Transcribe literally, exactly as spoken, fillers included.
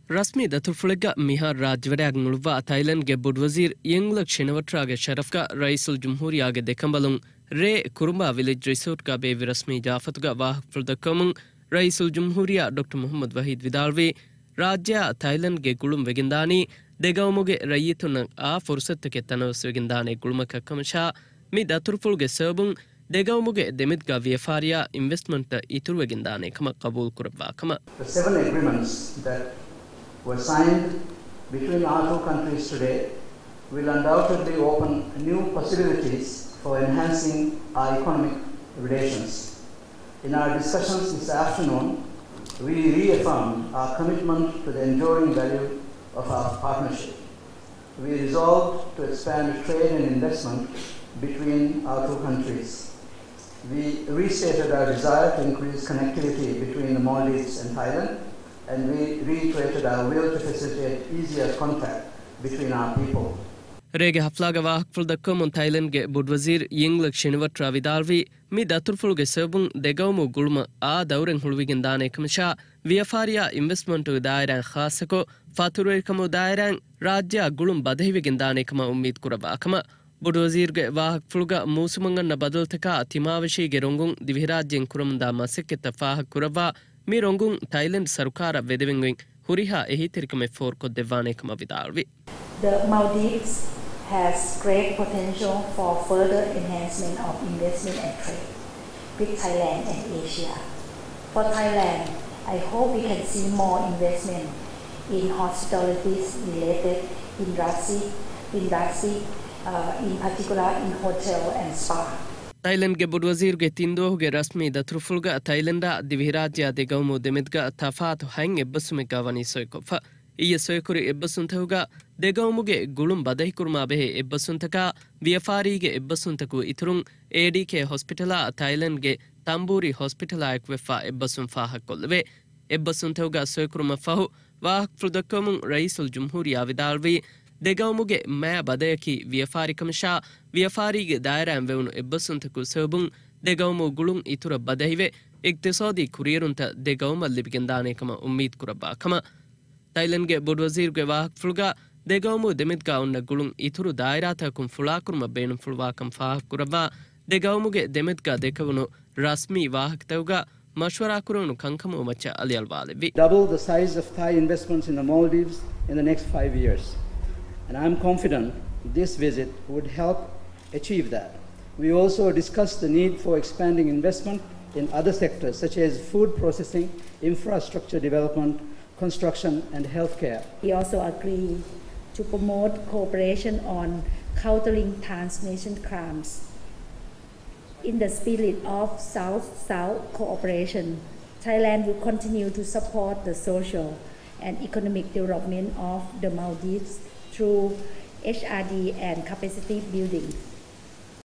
रस्मी दतुफुलगा मिहार राज्यवड्याग नुळवा थाईलैंड गे बुड वजीर यंगलक शिनवट्रागे शरफका रईसुल जमहूरियागे देखंबलुं रे कुरुंबा विलेज रिसोर्ट का बेवी रस्मी जाफतगा वाहक फुलदकमुं रईसुल जमहूरिया डॉक्टर मोहम्मद वहीद विदालवे राज्य थाईलैंड गे गुळुम वेगिंदानी देगवमुगे रयितुन आ फुर्सतके तनवस वेगिंदाने गुळुमक कमशा मि दतुफुलगे सबुं देगवमुगे देमिदगा व्यापारिया इन्वेस्टमेंट इतुर वेगिंदाने कम कबूल कुरवा कम were signed between our two countries today will undoubtedly open new possibilities for enhancing our economic relations. In our discussions this afternoon, we reaffirmed our commitment to the enduring value of our partnership. We resolved to expand trade and investment between our two countries. We restated our desire to increase connectivity between the Maldives and Thailand, and we reiterated our will to facilitate easier contact between our people. Rege haflaga wahak fuldakkum Thailand ge bud wazir yinglik shinwatra vidalvi mi daturfulge sebun degawmu gulma a dawren hulwigen dane kamsha ವ್ಯಾಪಾರಿಯ investment ದಾಯರಂ ಖಾಸಕೋ ಫಾತುರೇಕಮ ದಾಯರಂ ರಾಜ್ಯ ಗುಳುಂ ಬದಹಿವಿಗೆನ್ ದಾನೆಕಮ ಉಮ್ಮೀದ್ ಕುರವಾಕಮ ಬುಡ್ ವಜೀರ್ಗೆ ವಾಹಕ್ ಫುಲ್ಗ ಮೂಸುಮಂಗನ್ನ ಬದಲ್ತಕ ತಿಮಾವಶಿಗೆ ರೊಂಗುಂ ದಿವಿರಾಜ್ಯಂ ಕುರಮಂದ ಮಸಕ್ಕೆತ ಫಾಹಕ್ ಕುರವಾ ಮಿ ರೊಂಗುಂ Thailand ಸರ್ಕಾರ ವೆದೆವೆಂಗುಂ ಹುರಿಹಾ ಎಹಿ ತಿರಿಕಮೆ ಫೋರ್ ಕೊದ್ದೆವಾನೆಕಮ ವಿದಾಳ್ವಿ. The Maldives has great potential for further enhancement of investment and trade with Thailand and Asia. For Thailand, I hope we can see more investment in hospitality-related industry, industry uh, in particular in hotel and spa. Thailand ge bud wazir ge tindoh ge rasmi datrufulga Thailand divihirajya de gawmu demedga tafat hang ebbasume gawani soykofa iye soykuri ebbasuntahuga de gawmuge gulum badahi kurma behe ebbasuntaka vyafari ge ebbasuntaku iturun A D K hospitala Thailand ge Tamburi hospitala ekwefa ebbasun faha kollwe ebbasuntahuga soykuruma fahu wahak fudakkamun raisul jumhuriya vidalwi degawmuge maya badayaki vyafarikamsha vyafariige dairan vevunu ebbasuntaku sebun degawmu gulun itura badahive iktisadi kurierunta degawma libigendanekama ummid kurabakama Thailand ge bud wazir ge wahak fulga degawmu demidga unna gulun ituru dairata kum fulakurma beenum fulwakam faha kuraba degawmuge demidga dekavunu rasmi wahak tawga mashwara kurunu kankamu macha aliyalwalevi double the size of Thai investments in the Maldives in the next five years. And I am confident this visit would help achieve that. We also discussed the need for expanding investment in other sectors such as food processing, infrastructure development, construction and healthcare. We also agree to promote cooperation on countering transnational crimes. In the spirit of South-South cooperation, Thailand will continue to support the social and economic development of the Maldives through H R D and capacity building.